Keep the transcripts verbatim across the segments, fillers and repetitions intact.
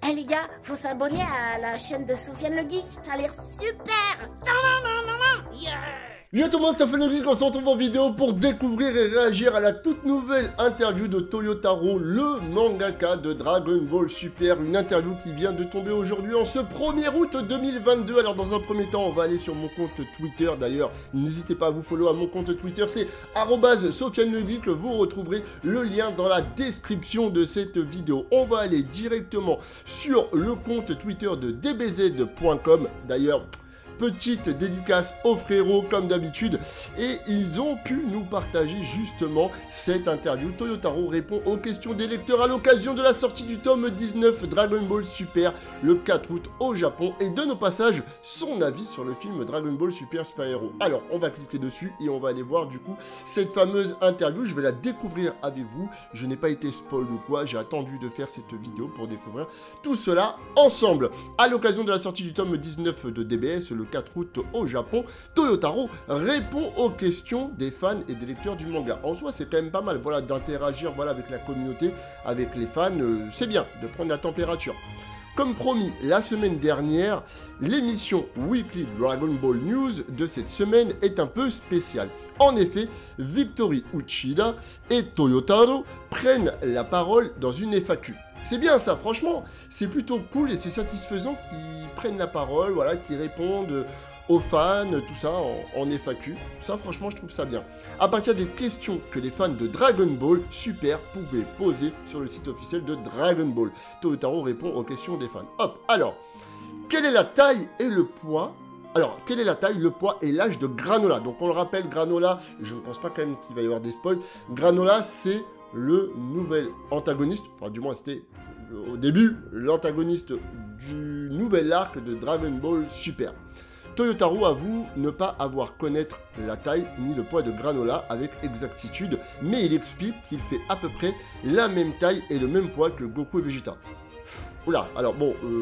Eh les gars, faut s'abonner à la chaîne de Sofiane le Geek, ça a l'air super. Yeah. Yo tout le monde, c'est Sofiane le Geek, on se retrouve en vidéo pour découvrir et réagir à la toute nouvelle interview de Toyotaro, le mangaka de Dragon Ball Super. Une interview qui vient de tomber aujourd'hui en ce premier août deux mille vingt-deux. Alors dans un premier temps, on va aller sur mon compte Twitter. D'ailleurs, n'hésitez pas à vous follow à mon compte Twitter, c'est arobase Sofiane le Geek. Vous retrouverez le lien dans la description de cette vidéo. On va aller directement sur le compte Twitter de d b z point com. D'ailleurs, petite dédicace aux frérots comme d'habitude, et ils ont pu nous partager justement cette interview. Toyotaro répond aux questions des lecteurs à l'occasion de la sortie du tome dix-neuf Dragon Ball Super le quatre août au Japon, et donne au passage son avis sur le film Dragon Ball Super Super Hero. Alors on va cliquer dessus et on va aller voir du coup cette fameuse interview. Je vais la découvrir avec vous, je n'ai pas été spoil ou quoi, j'ai attendu de faire cette vidéo pour découvrir tout cela ensemble. À l'occasion de la sortie du tome dix-neuf de D B S le quatre août au Japon, Toyotaro répond aux questions des fans et des lecteurs du manga. En soi, c'est quand même pas mal, voilà, d'interagir, voilà, avec la communauté, avec les fans, euh, c'est bien de prendre la température. Comme promis la semaine dernière, l'émission Weekly Dragon Ball News de cette semaine est un peu spéciale. En effet, Victory Uchida et Toyotaro prennent la parole dans une F A Q. C'est bien ça, franchement, c'est plutôt cool et c'est satisfaisant qu'ils prennent la parole, voilà, qu'ils répondent aux fans, tout ça en, en F A Q. Ça, franchement, je trouve ça bien. À partir des questions que les fans de Dragon Ball Super pouvaient poser sur le site officiel de Dragon Ball, Toyotaro répond aux questions des fans. Hop, alors, quelle est la taille et le poids? Alors, quelle est la taille, le poids et l'âge de Granola? Donc, on le rappelle, Granola, je ne pense pas quand même qu'il va y avoir des spoils. Granola, c'est le nouvel antagoniste, enfin du moins c'était au début l'antagoniste du nouvel arc de Dragon Ball Super. Toyotaro avoue ne pas avoir connaître la taille ni le poids de Granola avec exactitude, mais il explique qu'il fait à peu près la même taille et le même poids que Goku et Vegeta. Oula, alors bon, euh,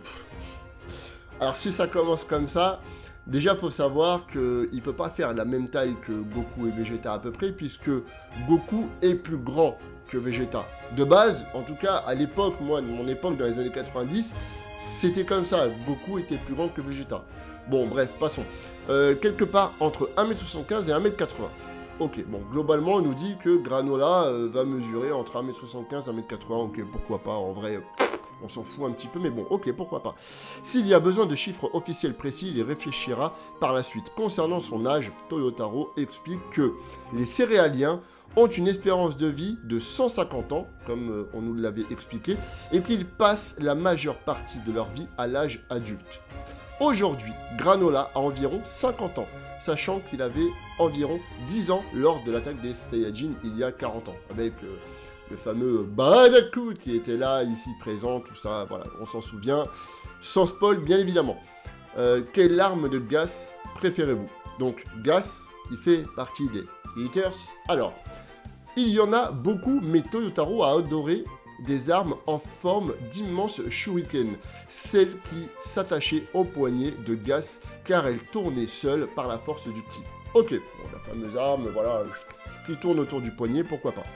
alors si ça commence comme ça, déjà, il faut savoir qu'il ne peut pas faire la même taille que Goku et Vegeta à peu près, puisque Goku est plus grand que Vegeta. De base, en tout cas, à l'époque, moi, de mon époque, dans les années quatre-vingt-dix, c'était comme ça. Goku était plus grand que Vegeta. Bon, bref, passons. Euh, quelque part entre un mètre soixante-quinze et un mètre quatre-vingts. Ok, bon, globalement, on nous dit que Granola euh, va mesurer entre un mètre soixante-quinze et un mètre quatre-vingts. Ok, pourquoi pas, en vrai... On s'en fout un petit peu, mais bon, ok, pourquoi pas. S'il y a besoin de chiffres officiels précis, il y réfléchira par la suite. Concernant son âge, Toyotaro explique que les céréaliens ont une espérance de vie de cent cinquante ans, comme euh, on nous l'avait expliqué, et qu'ils passent la majeure partie de leur vie à l'âge adulte. Aujourd'hui, Granola a environ cinquante ans, sachant qu'il avait environ dix ans lors de l'attaque des Saiyajin il y a quarante ans, avec... Euh, le fameux Badaku qui était là, ici présent, tout ça, voilà, on s'en souvient. Sans spoil, bien évidemment. Euh, quelle arme de Gas préférez-vous? Donc, Gas, qui fait partie des Eaters. Alors, il y en a beaucoup, mais Toyotaro a adoré des armes en forme d'immenses shuriken, celles qui s'attachaient au poignet de Gas, car elles tournaient seules par la force du ki. Ok, bon, la fameuse arme, voilà, qui tourne autour du poignet, pourquoi pas.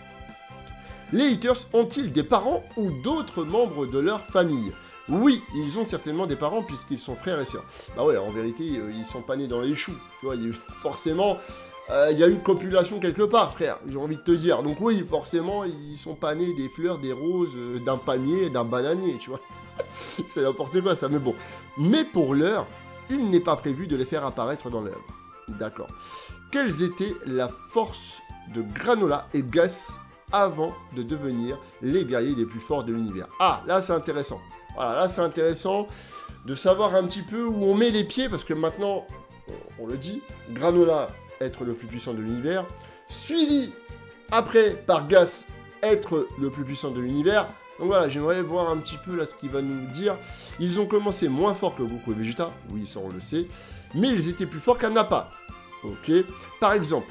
Les Eaters ont-ils des parents ou d'autres membres de leur famille? Oui, ils ont certainement des parents puisqu'ils sont frères et sœurs. Bah ouais, en vérité, euh, ils sont pas nés dans les choux. Tu vois, il y a eu, forcément, euh, il y a eu une copulation quelque part, frère, j'ai envie de te dire. Donc oui, forcément, ils sont pas nés des fleurs, des roses, euh, d'un palmier, d'un bananier, tu vois. C'est n'importe quoi ça, mais bon. Mais pour l'heure, il n'est pas prévu de les faire apparaître dans l'œuvre. D'accord. Quelles étaient la force de Granola et Gas avant de devenir les guerriers les plus forts de l'univers? Ah, là c'est intéressant. Voilà, là c'est intéressant de savoir un petit peu où on met les pieds, parce que maintenant, on le dit, Granola être le plus puissant de l'univers, suivi après par Gas être le plus puissant de l'univers. Donc voilà, j'aimerais voir un petit peu là ce qu'il va nous dire. Ils ont commencé moins fort que Goku et Vegeta, oui ça on le sait, mais ils étaient plus forts qu'un Nappa. Ok, par exemple.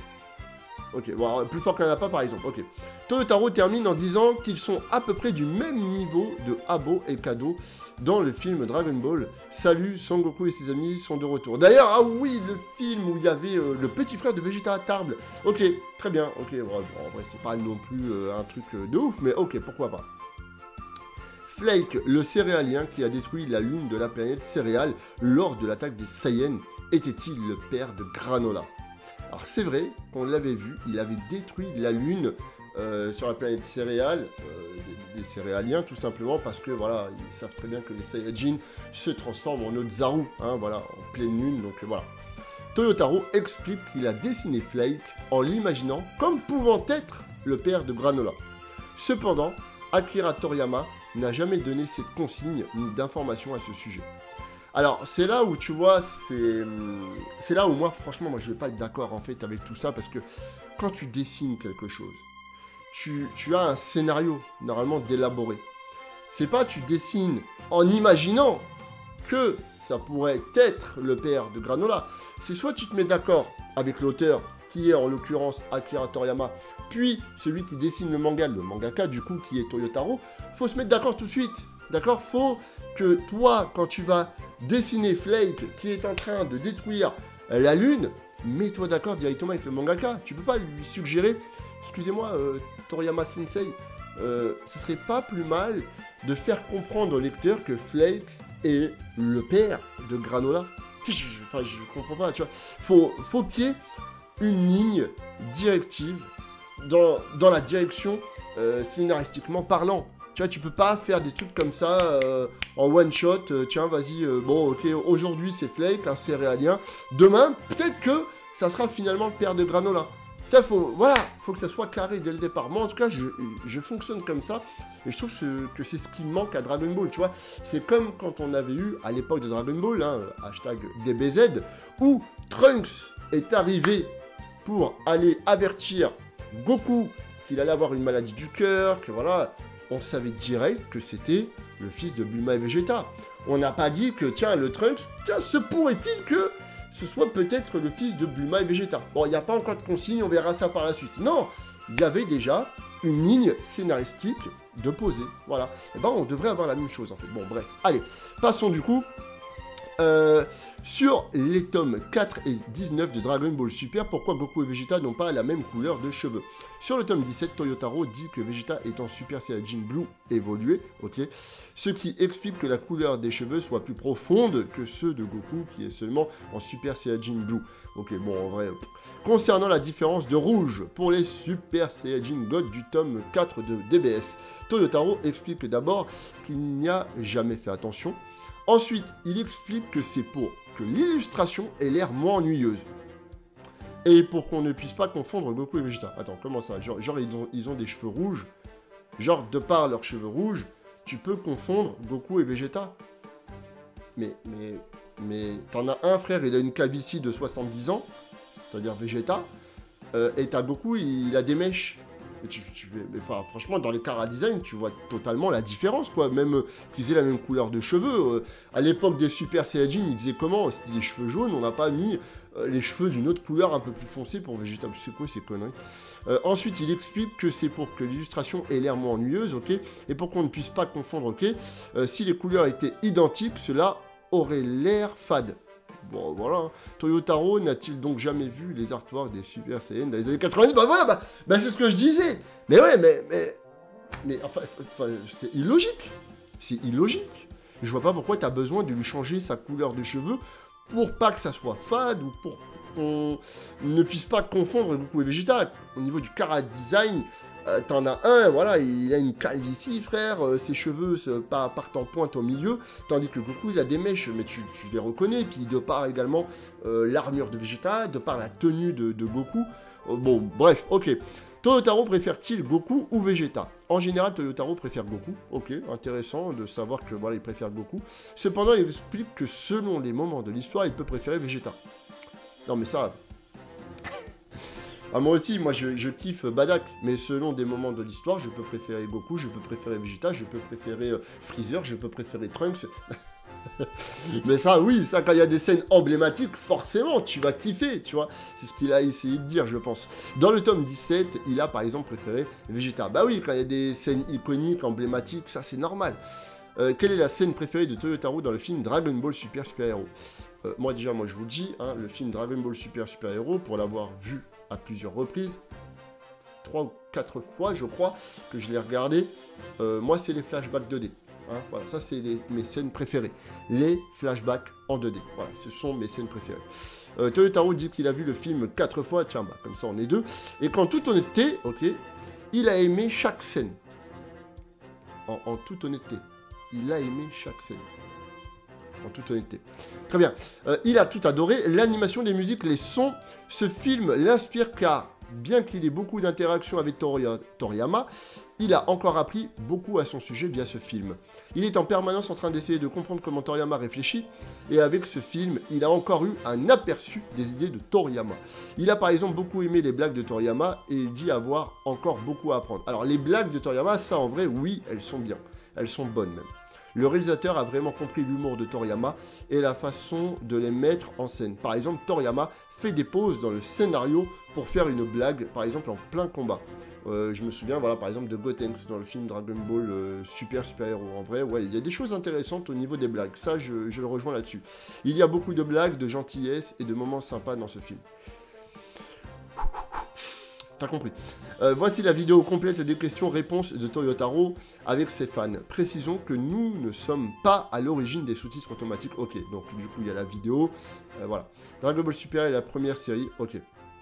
Ok, bon, alors, plus fort qu'un Nappa par exemple, ok. Toyotaro termine en disant qu'ils sont à peu près du même niveau de Abo et Kado dans le film Dragon Ball. Salut, Son Goku et ses amis sont de retour. D'ailleurs, ah oui, le film où il y avait euh, le petit frère de Vegeta à table. Ok, très bien, ok, bon, en vrai c'est pas non plus euh, un truc euh, de ouf, mais ok, pourquoi pas. Flake, le céréalien qui a détruit la lune de la planète céréale lors de l'attaque des Saiyans, était-il le père de Granola? Alors c'est vrai qu'on l'avait vu, il avait détruit la lune euh, sur la planète céréale, euh, des, des céréaliens tout simplement parce que voilà, ils savent très bien que les Saiyajins se transforment en Ozaru, hein, voilà, en pleine lune, donc euh, voilà. Toyotaro explique qu'il a dessiné Flake en l'imaginant comme pouvant être le père de Granola. Cependant, Akira Toriyama n'a jamais donné cette consigne ni d'informations à ce sujet. Alors, c'est là où tu vois, c'est c'est là où moi, franchement, moi je vais pas être d'accord en fait avec tout ça parce que quand tu dessines quelque chose, tu, tu as un scénario normalement d'élaboré. C'est pas tu dessines en imaginant que ça pourrait être le père de Granola. C'est soit tu te mets d'accord avec l'auteur, qui est en l'occurrence Akira Toriyama, puis celui qui dessine le manga, le mangaka du coup qui est Toyotaro, faut se mettre d'accord tout de suite. D'accord? Faut que toi, quand tu vas dessiner Flake qui est en train de détruire la lune, mets-toi d'accord directement avec le mangaka. Tu peux pas lui suggérer, excusez-moi euh, Toriyama Sensei, euh, ce serait pas plus mal de faire comprendre au lecteur que Flake est le père de Granola. Je, enfin, je comprends pas, tu vois. Faut, faut qu'il y ait une ligne directive dans, dans la direction euh, scénaristiquement parlant. Tu vois, tu peux pas faire des trucs comme ça euh, en one shot. Euh, tiens, vas-y, euh, bon, ok, aujourd'hui c'est Flake, un céréalien. Demain, peut-être que ça sera finalement le père de Granola. Ça, faut, voilà, faut que ça soit carré dès le départ. Moi, en tout cas, je, je fonctionne comme ça. Et je trouve ce, que c'est ce qui manque à Dragon Ball, tu vois. C'est comme quand on avait eu, à l'époque de Dragon Ball, hein, hashtag D B Z, où Trunks est arrivé pour aller avertir Goku qu'il allait avoir une maladie du cœur, que voilà, on savait direct que c'était le fils de Bulma et Vegeta. On n'a pas dit que, tiens, le Trunks, tiens, se pourrait-il que ce soit peut-être le fils de Bulma et Vegeta. Bon, il n'y a pas encore de consigne, on verra ça par la suite. Non, il y avait déjà une ligne scénaristique de poser, voilà. Et ben, on devrait avoir la même chose, en fait. Bon, bref, allez, passons du coup euh, sur les tomes quatre et dix-neuf de Dragon Ball Super, pourquoi Goku et Vegeta n'ont pas la même couleur de cheveux. Sur le tome dix-sept, Toyotaro dit que Vegeta est en Super Saiyajin Blue évolué, ok, ce qui explique que la couleur des cheveux soit plus profonde que ceux de Goku qui est seulement en Super Saiyajin Blue. Ok, bon, en vrai... Concernant la différence de rouge pour les Super Saiyajin God du tome quatre de D B S, Toyotaro explique d'abord qu'il n'y a jamais fait attention. Ensuite, il explique que c'est pour que l'illustration ait l'air moins ennuyeuse. Et pour qu'on ne puisse pas confondre Goku et Vegeta. Attends, comment ça? Genre, genre ils, ont, ils ont des cheveux rouges. Genre, de par leurs cheveux rouges, tu peux confondre Goku et Vegeta. Mais, mais, mais, t'en as un, frère, il a une calvitie de soixante-dix ans, c'est-à-dire Vegeta, euh, et t'as Goku, il, il a des mèches. Et tu, tu, mais, enfin, franchement, dans les Chara Design, tu vois totalement la différence, quoi. Même euh, qu'ils aient la même couleur de cheveux. Euh, à l'époque des Super Saiyajin, ils faisaient comment? C'était des cheveux jaunes, on n'a pas mis euh, les cheveux d'une autre couleur un peu plus foncée pour Vegeta. C'est quoi ces conneries? euh, Ensuite, il explique que c'est pour que l'illustration ait l'air moins ennuyeuse, ok, et pour qu'on ne puisse pas confondre, ok. Euh, si les couleurs étaient identiques, cela aurait l'air fade. Bon, voilà. Toyotaro n'a-t-il donc jamais vu les artworks des Super Saiyan dans les années quatre-vingt-dix? Bah voilà, bah, bah c'est ce que je disais. Mais ouais, mais... Mais, mais enfin, enfin c'est illogique. C'est illogique. Je vois pas pourquoi t'as besoin de lui changer sa couleur de cheveux pour pas que ça soit fade ou pour qu'on ne puisse pas confondre Goku et Vegeta. Au niveau du Chara Design, euh, t'en as un, voilà, il a une calvitie, frère, euh, ses cheveux euh, partent en pointe au milieu, tandis que Goku, il a des mèches, mais tu, tu les reconnais, puis de par également euh, l'armure de Vegeta, de par la tenue de, de Goku. Euh, bon, bref, ok. Toyotaro préfère-t-il Goku ou Vegeta? En général, Toyotaro préfère Goku. Ok, intéressant de savoir que voilà, il préfère Goku. Cependant, il explique que selon les moments de l'histoire, il peut préférer Vegeta. Non, mais ça... ah, moi aussi, moi je, je kiffe Badak, mais selon des moments de l'histoire, je peux préférer Goku, je peux préférer Vegeta, je peux préférer euh, Freezer, je peux préférer Trunks. Mais ça, oui, ça, quand il y a des scènes emblématiques, forcément, tu vas kiffer, tu vois. C'est ce qu'il a essayé de dire, je pense. Dans le tome dix-sept, il a par exemple préféré Vegeta. Bah oui, quand il y a des scènes iconiques, emblématiques, ça c'est normal. Euh, quelle est la scène préférée de Toyotaro dans le film Dragon Ball Super Super Hero? euh, Moi déjà, moi je vous le dis, hein, le film Dragon Ball Super Super Hero, pour l'avoir vu à plusieurs reprises, trois ou quatre fois je crois que je l'ai regardé, euh, moi c'est les flashbacks deux D. Hein, voilà, ça c'est mes scènes préférées. Les flashbacks en deux D. Voilà, ce sont mes scènes préférées. Euh, Toyotaro dit qu'il a vu le film quatre fois. Tiens, bah, comme ça on est deux. Et qu'en toute honnêteté, ok, il a aimé chaque scène. En, en toute honnêteté. Il a aimé chaque scène. En toute honnêteté. Très bien. Euh, il a tout adoré. L'animation, les musiques, les sons. Ce film l'inspire car, bien qu'il ait beaucoup d'interactions avec Toria, Toriyama, il a encore appris beaucoup à son sujet via ce film. Il est en permanence en train d'essayer de comprendre comment Toriyama réfléchit, et avec ce film, il a encore eu un aperçu des idées de Toriyama. Il a par exemple beaucoup aimé les blagues de Toriyama, et il dit avoir encore beaucoup à apprendre. Alors les blagues de Toriyama, ça en vrai, oui, elles sont bien. Elles sont bonnes même. Le réalisateur a vraiment compris l'humour de Toriyama et la façon de les mettre en scène. Par exemple, Toriyama fait des pauses dans le scénario pour faire une blague, par exemple en plein combat. Euh, je me souviens, voilà, par exemple, de Gotenks dans le film Dragon Ball euh, Super Super Héros. En vrai, ouais, il y a des choses intéressantes au niveau des blagues. Ça, je, je le rejoins là-dessus. Il y a beaucoup de blagues, de gentillesse et de moments sympas dans ce film. T'as compris. Euh, voici la vidéo complète des questions-réponses de Toyotaro avec ses fans. Précisons que nous ne sommes pas à l'origine des sous-titres automatiques. Ok, donc du coup, il y a la vidéo. Euh, voilà. Dragon Ball Super est la première série. Ok.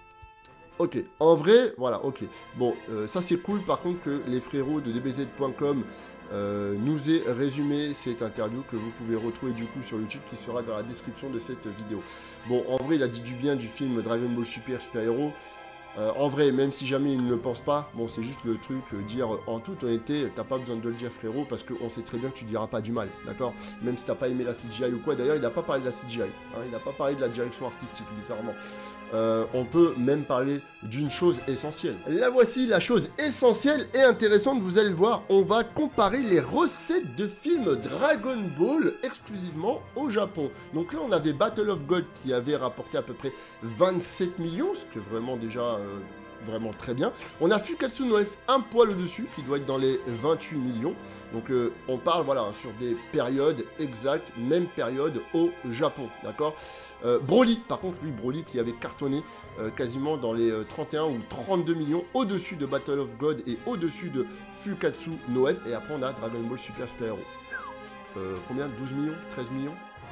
Ok, en vrai, voilà, ok. Bon, euh, ça c'est cool par contre que les frérots de D B Z point com euh, nous aient résumé cette interview que vous pouvez retrouver du coup sur YouTube qui sera dans la description de cette vidéo. Bon, en vrai, il a dit du bien du film Dragon Ball Super Super Héros. Euh, en vrai, même si jamais il ne le pense pas, bon, c'est juste le truc, euh, dire euh, en toute honnêteté, t'as pas besoin de le dire frérot, parce qu'on sait très bien que tu diras pas du mal, d'accord? Même si t'as pas aimé la C G I ou quoi, d'ailleurs, il n'a pas parlé de la C G I, hein, il n'a pas parlé de la direction artistique, bizarrement. Euh, on peut même parler d'une chose essentielle. La voici, la chose essentielle et intéressante, vous allez le voir, on va comparer les recettes de films Dragon Ball exclusivement au Japon. Donc là, on avait Battle of God qui avait rapporté à peu près vingt-sept millions, ce qui est vraiment déjà... Euh, vraiment très bien. On a Fukatsu no F un poil au-dessus, qui doit être dans les vingt-huit millions. Donc euh, on parle voilà sur des périodes exactes, même période au Japon, d'accord. euh, Broly, par contre, lui, Broly qui avait cartonné euh, quasiment dans les euh, trente et un ou trente-deux millions, au-dessus de Battle of God et au-dessus de Fukatsu no F. Et après on a Dragon Ball Super Super Hero. Euh, combien? douze millions? treize millions?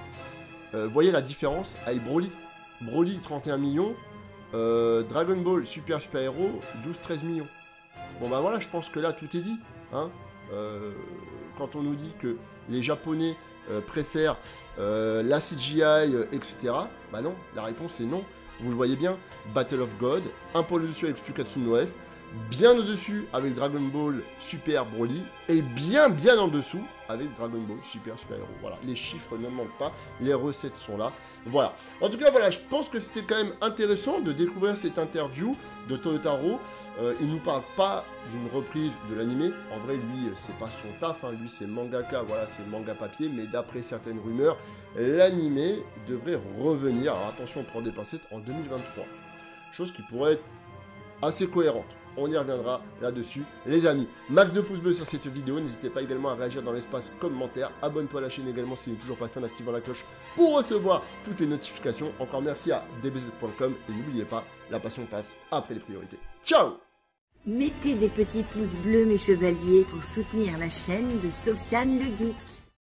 euh, Voyez la différence avec Broly. Broly, trente et un millions. Euh, Dragon Ball Super Super Hero, douze treize millions. Bon bah voilà, je pense que là tout est dit. Hein. Euh, quand on nous dit que les Japonais euh, préfèrent euh, la C G I, euh, et cetera. Bah non, la réponse est non. Vous le voyez bien, Battle of God, un poil au-dessus avec Fukatsu no F, bien au-dessus avec Dragon Ball Super Broly, et bien bien en dessous avec Dragon Ball Super Super Hero. Voilà, les chiffres ne manquent pas, les recettes sont là. Voilà. En tout cas, voilà, je pense que c'était quand même intéressant de découvrir cette interview de Toyotaro. Euh, il nous parle pas d'une reprise de l'animé. En vrai, lui, c'est pas son taf. Hein. Lui, c'est mangaka, voilà, c'est manga papier. Mais d'après certaines rumeurs, l'animé devrait revenir. Alors attention, on prend des pincettes en deux mille vingt-trois. Chose qui pourrait être assez cohérente. On y reviendra là-dessus, les amis. Max de pouces bleus sur cette vidéo. N'hésitez pas également à réagir dans l'espace commentaire. Abonne-toi à la chaîne également si tu n'es toujours pas fait en activant la cloche pour recevoir toutes les notifications. Encore merci à D B Z point com et n'oubliez pas, la passion passe après les priorités. Ciao! Mettez des petits pouces bleus mes chevaliers pour soutenir la chaîne de Sofiane le Geek.